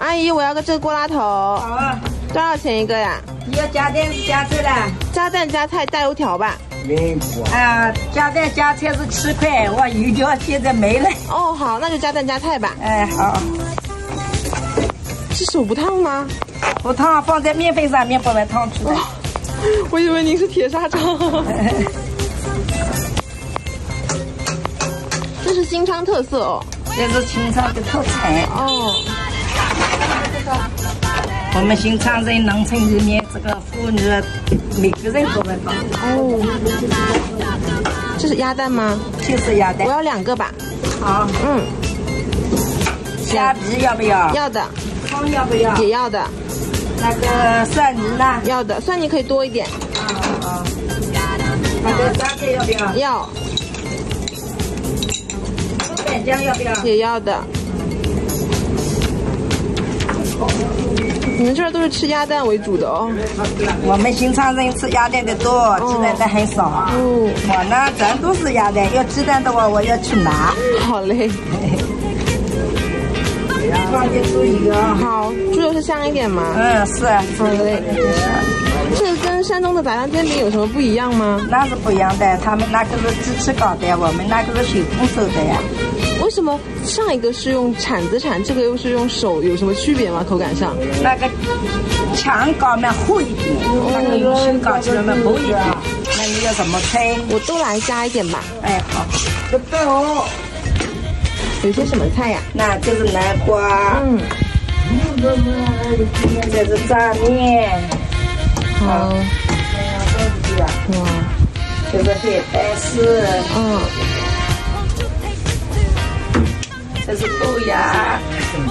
阿姨，我要个这个锅拉头。 好啊， 多少钱一个呀？ 你要加蛋是加菜的？ 加蛋加菜加油条吧。 啊，加蛋加菜是7块，我油条现在没了。 哦，好，那就加蛋加菜吧。 哎，好。 是手不烫吗？ 不烫，放在面粉上面不会烫出来。 我以为您是铁砂掌。这是新昌特色哦。 这是新昌的特产哦。 我们新昌人农村里面，这个妇女每个人都会放。 哦。这是鸭蛋吗？ 就是鸭蛋。 我要2个吧。 好。 嗯。 虾皮要不要？ 要的。 汤要不要？ 也要的。 那个蒜泥呢？ 要的，蒜泥可以多一点。 啊。那个榨菜要不要？ 要。 豆瓣酱要不要？ 也要的。你们这儿都是吃鸭蛋为主的哦。 我们新昌人吃鸭蛋的多，鸡蛋的很少。 哦。 我呢，全都是鸭蛋，要鸡蛋的话，我要去拿。 好嘞。 放点猪油啊。 好，猪油是香一点吗？ 嗯，是。 好嘞。这个跟山东的炸酱煎饼有什么不一样吗？ 那是不一样的，他们那个是机器搞的，我们那个是手工手的呀。 为什么上一个是用铲子铲，这个又是用手，有什么区别吗？口感上？ 那个墙搞嘛厚一点，那个用手搞起来嘛薄一点。那你要什么菜？ 我都来加一点吧。 哎，好。这个哦。 有些什么菜呀？ 那就是南瓜。 嗯。 这是炸面。 好。哇。 这是海带丝。 嗯。 这是豆芽。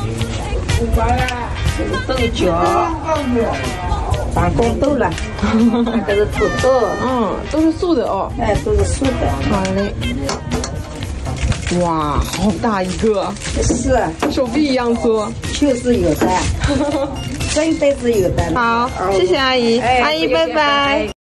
这是豆角。长红豆了。这是土豆。 嗯，都是素的哦。 哎，都是素的。 好嘞。哇，好大一个。 是。 手臂一样粗。 就是有的。真的是有的。 好，谢谢阿姨。阿姨，拜拜。